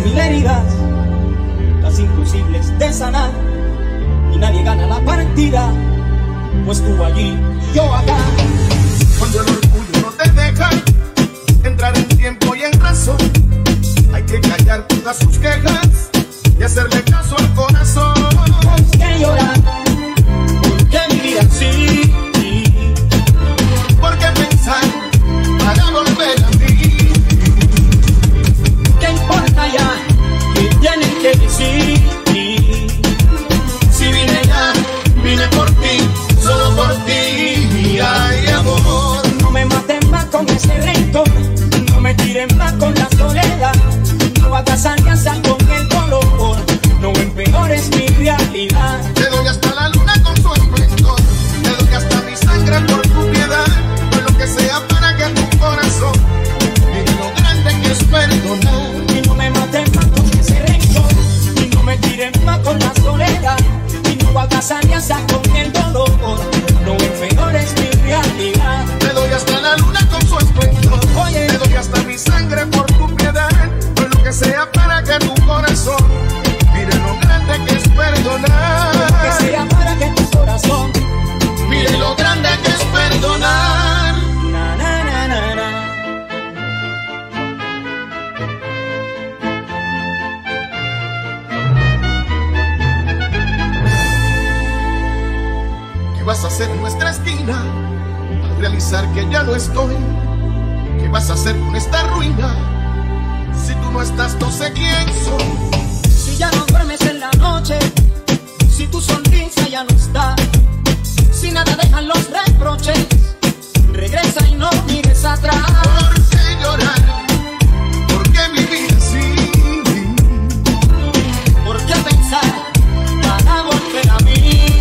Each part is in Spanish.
mil heridas, casi imposibles de sanar, y nadie gana la partida, pues tú allí y yo acá. Cuando el orgullo no te deja entrar en tiempo y en razón, hay que callar todas sus quejas y hacerle caso al corazón. ¿Por qué llorar? ¿Por qué vivir así? ¿Por qué pensar para volver a ti? ¿Qué importa ya? ¿Qué tienen que decir? Si vine ya, vine por ti, solo por ti. Ay, amor, no me maten más con ese rencor, no me tiren más con la soledad, no hagas alianza con el dolor, no empeores mi realidad. te doy hasta la luna con su esplendor, te doy hasta mi sangre por tu piedad, por lo que sea para que tu corazón mire lo grande que es perdonar. Y no me maten más con ese rencor, y no me tiren más con la soledad, y no hagas alianza con el dolor, no empeores mi realidad. Te doy hasta la luna con su esplendor, Oye, te doy hasta mi sangre por tu piedad, por lo que sea para que tu corazón mire lo grande que es perdonar. que sea para que tu corazón Mire lo grande que es perdonar. na na na na na. ¿Qué vas a hacer en nuestra esquina al realizar que ya no estoy? ¿Qué vas a hacer con esta ruina? Si tú no estás, no sé quién soy. Si ya no duermes en la noche, si tu sonrisa ya no está, si nada dejan los reproches, regresa y no mires atrás. ¿Por qué llorar? ¿Por qué vivir así? ¿Por qué pensar para volver a mí?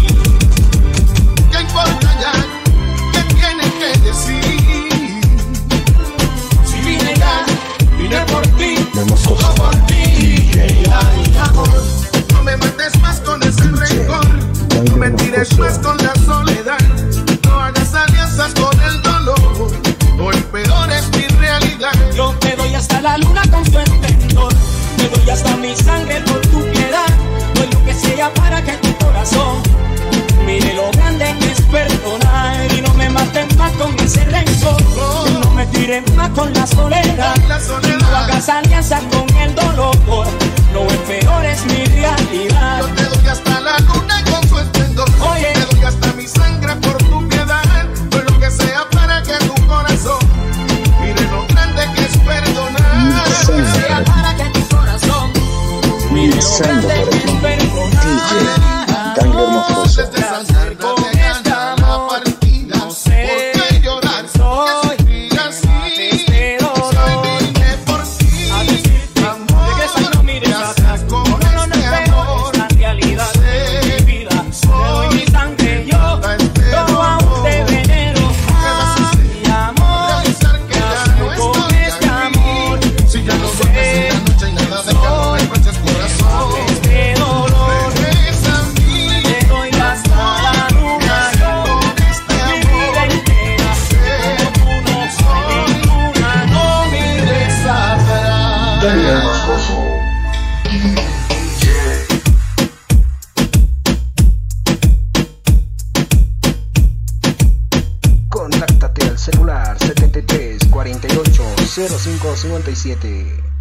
¿Qué importa ya? ¿Qué tienen que decir? Si vine ya, vine por ti, Solo por ti. Ay, amor, no me mates más con ese rencor, no me tires más con la soledad, no hagas alianzas con el dolor, no empeores mi realidad. yo te doy hasta la luna con su esplendor, te doy hasta mi sangre por tu piedad, doy lo que sea para que tu corazón mire lo grande que es perdonar. Y no me maten más con ese rencor, no me tiren más con la soledad, y no hagas alianza con el dolor, no empeores mi realidad. Yo te doy hasta la luna con su esplendor, Oye, te doy hasta mi sangre por tu piedad, por lo que sea para que tu corazón mire lo grande que es perdonar. que sea para que tu corazón mire lo grande que es perdonar. Tan hermoso. Desde esa tarde de ganar la partida, No sé, ¿por qué llorar? soy ¿Por qué sufrir así? este dolor. Soy vine por ti, A decirte, regresa y no mires atrás. con No, no, no este empeores amor. la realidad de mi vida. Te doy mi sangre, yo aún te venero. Mi amor, Realizar que ya no con estoy este amor. aquí. Si ya no duermes en la noche y nada de que no me encuentres corazón. Este dolor, Regresa a mí, te doy hasta la luna, yo. con este Mi vida amor. entera, como tú no soy ninguna, no mires atrás. Tan hermoso. Contáctate al celular 73 48 05 57.